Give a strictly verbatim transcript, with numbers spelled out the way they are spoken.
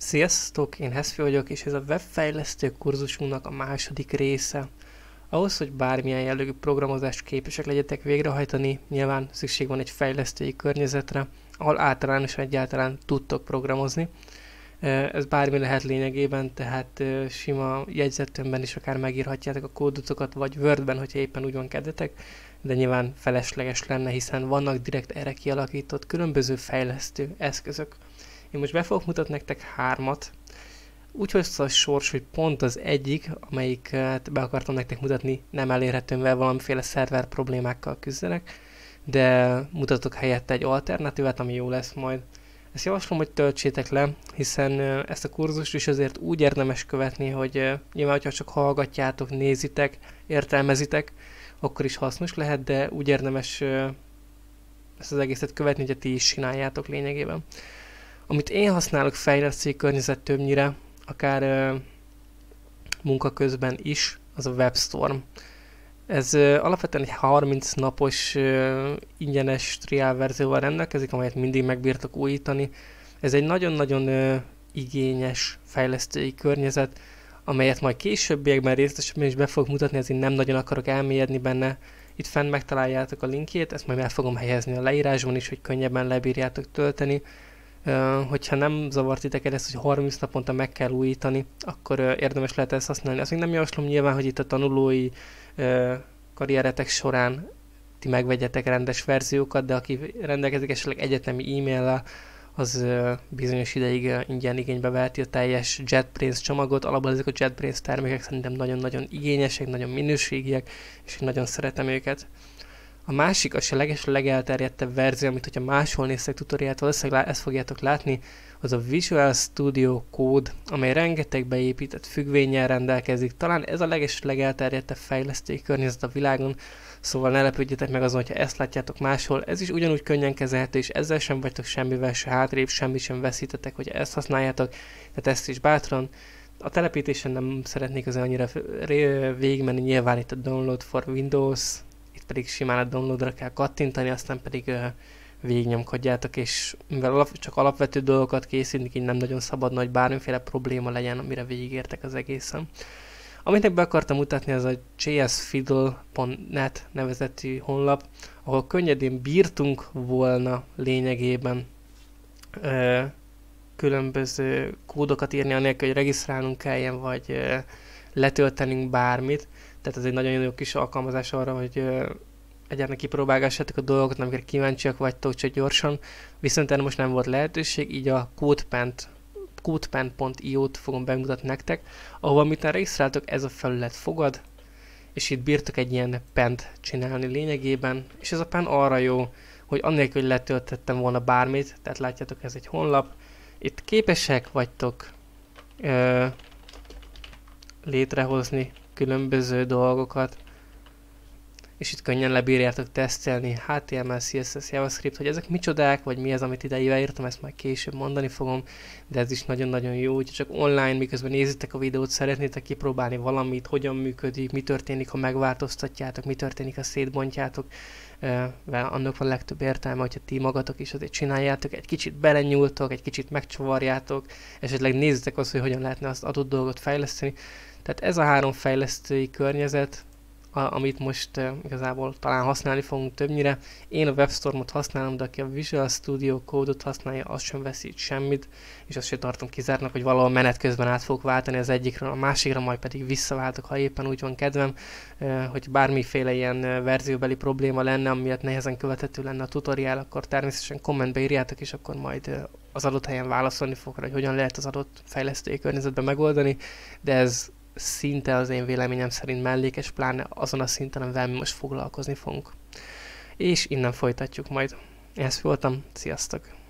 Sziasztok, én Heszfi vagyok, és ez a webfejlesztő kurzusunknak a második része. Ahhoz, hogy bármilyen jellegű programozást képesek legyetek végrehajtani, nyilván szükség van egy fejlesztői környezetre, ahol általánosan egyáltalán tudtok programozni. Ez bármi lehet lényegében, tehát sima jegyzettömbben is akár megírhatjátok a kódotokat, vagy Wordben, hogyha éppen úgy van kedvetek, de nyilván felesleges lenne, hiszen vannak direkt erre kialakított különböző fejlesztő eszközök. Én most be fogok mutatni nektek hármat. Úgy hozta a sors, hogy pont az egyik, amelyiket be akartam nektek mutatni, nem elérhető, mivel valamiféle szerver problémákkal küzdenek, de mutatok helyette egy alternatívát, ami jó lesz majd. Ezt javaslom, hogy töltsétek le, hiszen ezt a kurzust is azért úgy érdemes követni, hogy nyilván, hogyha csak hallgatjátok, nézitek, értelmezitek, akkor is hasznos lehet, de úgy érdemes ezt az egészet követni, hogy ti is csináljátok lényegében. Amit én használok fejlesztői környezet többnyire, akár ö, munka közben is, az a WebStorm. Ez ö, alapvetően egy harminc napos ö, ingyenes trial verzióval rendelkezik, amelyet mindig megbírtok újítani. Ez egy nagyon-nagyon ö, igényes fejlesztői környezet, amelyet majd későbbiekben részletesebben is be fogok mutatni, ezért nem nagyon akarok elmélyedni benne. Itt fenn megtaláljátok a linkjét, ezt majd el fogom helyezni a leírásban is, hogy könnyebben lebírjátok tölteni. Uh, hogyha nem zavart titeket ezt, hogy harminc naponta meg kell újítani, akkor uh, érdemes lehet ezt használni. Azt még nem javaslom nyilván, hogy itt a tanulói uh, karrieretek során ti megvegyetek rendes verziókat, de aki rendelkezik esetleg egyetemi e-maillel, az uh, bizonyos ideig uh, ingyen igénybe veheti a teljes JetBrains csomagot. Alapból ezek a JetBrains termékek szerintem nagyon-nagyon igényesek, nagyon minőségiek, és én nagyon szeretem őket. A másik, az a leges legelterjedtebb verzió, amit hogyha máshol néztek tutoriát, valószínűleg ezt fogjátok látni, az a Visual Studio Code, amely rengeteg beépített függvénnyel rendelkezik. Talán ez a leges legelterjedtebb fejlesztői környezet a világon, szóval ne lepődjetek meg azon, hogyha ezt látjátok máshol. Ez is ugyanúgy könnyen kezelhető, és ezzel sem vagytok semmivel se hátrébb, semmi sem veszítetek, hogyha ezt használjátok, tehát ezt is bátran. A telepítésen nem szeretnék azért annyira végigmenni, nyilván itt a Download for Windows, pedig simán a downloadra kell kattintani, aztán pedig uh, végignyomkodjátok, és mivel alap, csak alapvető dolgokat készítünk, így nem nagyon szabadna, hogy bármiféle probléma legyen, amire végigértek az egészen. Amit be akartam mutatni, az a jsfiddle pont net nevezetű honlap, ahol könnyedén bírtunk volna lényegében uh, különböző kódokat írni, anélkül, hogy regisztrálnunk kelljen, vagy uh, letöltenünk bármit. Tehát ez egy nagyon jó kis alkalmazás arra, hogy uh, egyáltalán kipróbálgassátok a dolgokat, amikor kíváncsiak vagytok, csak gyorsan. Viszont erre most nem volt lehetőség, így a CodePen CodePen pont io-t fogom bemutatni nektek, ahol miután regisztráltok, ez a felület fogad, és itt bírtok egy ilyen pent csinálni lényegében, és ez a pen arra jó, hogy annélkül, hogy letöltettem volna bármit, tehát látjátok, ez egy honlap, itt képesek vagytok uh, létrehozni különböző dolgokat, és itt könnyen lebírjátok tesztelni há té em el, cé es es, JavaScript, hogy ezek micsodák, vagy mi az, amit idejével írtam, ezt majd később mondani fogom, de ez is nagyon-nagyon jó, hogy csak online, miközben nézitek a videót, szeretnétek kipróbálni valamit, hogyan működik, mi történik, ha megváltoztatjátok, mi történik, ha szétbontjátok, uh, annak van legtöbb értelme, hogyha ti magatok is azért csináljátok, egy kicsit belenyúltok, egy kicsit megcsavarjátok, esetleg nézitek azt, hogy hogyan lehetne azt adott dolgot fejleszteni. Tehát ez a három fejlesztői környezet, a, amit most uh, igazából talán használni fogunk többnyire. Én a WebStormot használom, de aki a Visual Studio Code-ot használja, az sem veszít semmit, és azt sem tartom kizártnak, hogy valahol menet közben át fogok váltani az egyikről a másikra, majd pedig visszaváltok, ha éppen úgy van kedvem, uh, hogy bármiféle ilyen uh, verzióbeli probléma lenne, amiatt nehezen követhető lenne a tutoriál, akkor természetesen kommentbe írjátok, és akkor majd uh, az adott helyen válaszolni fogok rá, hogy hogyan lehet az adott fejlesztői környezetben megoldani, de ez szinte az én véleményem szerint mellékes, pláne azon a szinten, amivel mi most foglalkozni fogunk. És innen folytatjuk majd. Ezt voltam, sziasztok!